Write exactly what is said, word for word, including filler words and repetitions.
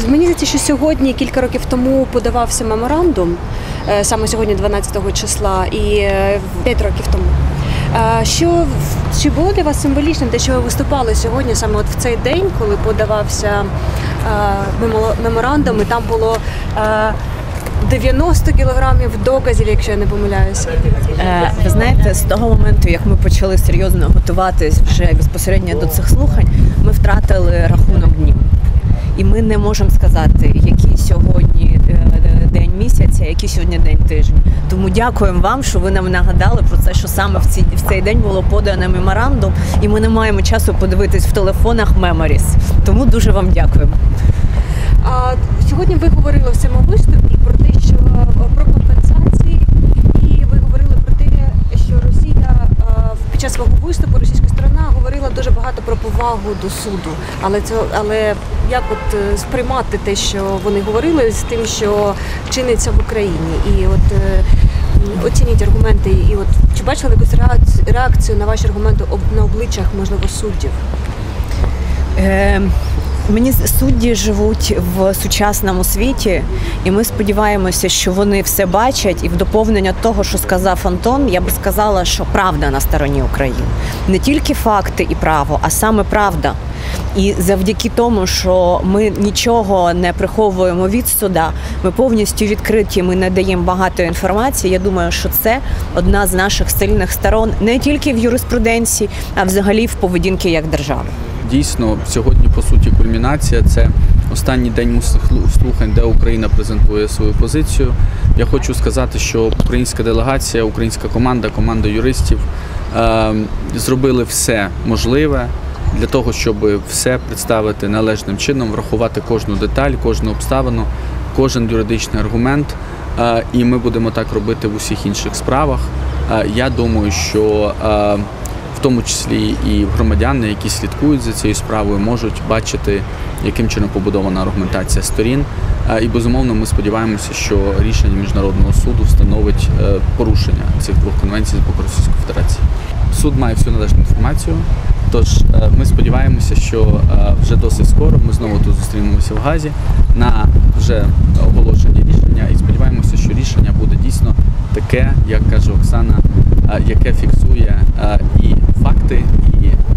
Мені здається, що сьогодні, кілька років тому, подавався меморандум, саме сьогодні, дванадцятого числа, і п'ять років тому. Що, чи було для вас символічним те, що ви виступали сьогодні, саме от в цей день, коли подавався меморандум, і там було дев'яносто кілограмів доказів, якщо я не помиляюся? Ви знаєте, з того моменту, як ми почали серйозно готуватись вже безпосередньо до цих слухань, ми втратили рахунок днів. І ми не можемо сказати, який сьогодні день місяця, який сьогодні день тижня. Тому дякуємо вам, що ви нам нагадали про це, що саме в, ці, в цей день було подано меморандум, і ми не маємо часу подивитись в телефонах Memories. Тому дуже вам дякуємо. А сьогодні ви говорили в цьому виступі про те, що про компенсації, і ви говорили про те, що Росія під час свого виступу, російська сторона говорила дуже багато про повагу до суду. Але це, але як от сприймати те, що вони говорили, з тим, що чиниться в Україні? І от оцініть аргументи, і от чи бачили якусь реакцію, реакцію на ваші аргументи на обличчях, можливо, суддів? Е Мені судді живуть в сучасному світі, і ми сподіваємося, що вони все бачать. І в доповнення того, що сказав Антон, я би сказала, що правда на стороні України. Не тільки факти і право, а саме правда. І завдяки тому, що ми нічого не приховуємо від суда, ми повністю відкриті, ми надаємо багато інформації. Я думаю, що це одна з наших сильних сторон не тільки в юриспруденції, а взагалі в поведінці як держави. Дійсно, сьогодні, по суті, кульмінація – це останній день слухань, де Україна презентує свою позицію. Я хочу сказати, що українська делегація, українська команда, команда юристів е, зробили все можливе для того, щоб все представити належним чином, врахувати кожну деталь, кожну обставину, кожен юридичний аргумент. Е, і ми будемо так робити в усіх інших справах. Е, я думаю, що е, в тому числі і громадяни, які слідкують за цією справою, можуть бачити, яким чином побудована аргументація сторін. І, безумовно, ми сподіваємося, що рішення Міжнародного суду встановить порушення цих двох конвенцій з боку Російської Федерації. Суд має всю належну інформацію, тож ми сподіваємося, що вже досить скоро ми знову тут зустрінемося в Гаазі на вже оголошені рішення, і сподіваємося, що рішення буде дійсно таке, як каже Оксана, яке фіксує і факти, і